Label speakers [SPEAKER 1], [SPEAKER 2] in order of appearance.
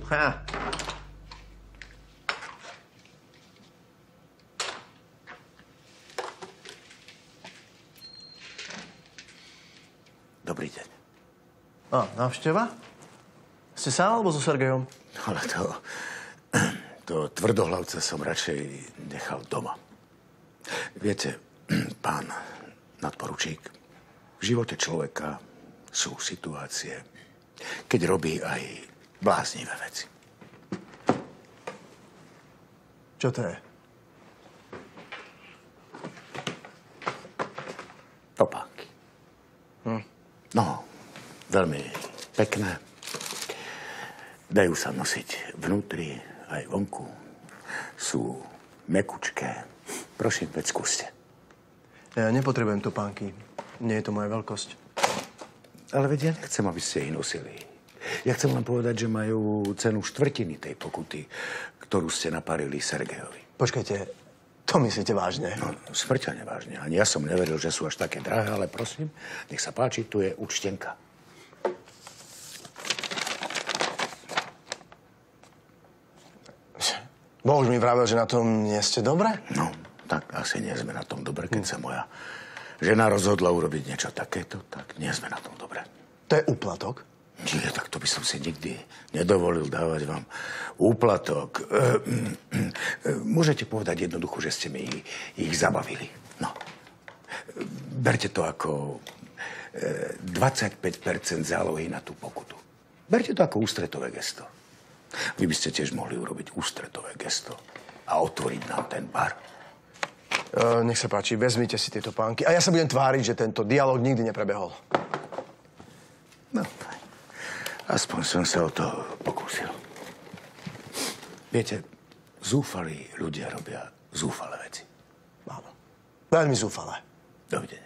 [SPEAKER 1] Ha.
[SPEAKER 2] Dobrý deň.
[SPEAKER 1] A, návšteva? Ste sám alebo so Sergejom?
[SPEAKER 2] Ale to tvrdohlavca som radšej nechal doma. Viete, pán nadporučík, v živote človeka sú situácie, keď robí aj bláznivé veci.
[SPEAKER 1] Čo to je?
[SPEAKER 2] Topánky. No, veľmi pekné. Dajú sa nosiť vnútri aj vonku. Sú mekučké. Prosím, veď skúste.
[SPEAKER 1] Ja nepotrebujem topánky. Nie je to moja veľkosť.
[SPEAKER 2] Ale veď ja nechcem, aby ste ich nosili. Ja chcem len povedať, že majú cenu štvrtiny tej pokuty, ktorú ste naparili Sergejovi.
[SPEAKER 1] Počkajte, to myslíte vážne?
[SPEAKER 2] No, smrteľne vážne. Ani ja som neveril, že sú až také drahé, ale prosím, nech sa páči, tu je účtenka.
[SPEAKER 1] Boh už mi vravel, že na tom nie ste dobre?
[SPEAKER 2] No, tak asi nie sme na tom dobre, keď sa moja žena rozhodla urobiť niečo takéto, tak nie sme na tom dobre.
[SPEAKER 1] To je úplatok?
[SPEAKER 2] Nie, tak to by som si nikdy nedovolil dávať vám úplatok. Môžete povedať jednoducho, že ste mi ich zabavili. No. Berte to ako 25% zálohy na tú pokutu. Berte to ako ústretové gesto. Vy by ste tiež mohli urobiť ústretové gesto a otvoriť nám ten bar.
[SPEAKER 1] Nech sa páči, vezmite si tieto pánky a ja sa budem tváriť, že tento dialog nikdy neprebehol.
[SPEAKER 2] No, aspoň som sa o to pokúsil. Viete, zúfalí ľudia robia zúfalé veci.
[SPEAKER 1] Áno. Veľmi zúfalé.
[SPEAKER 2] Dovidenia.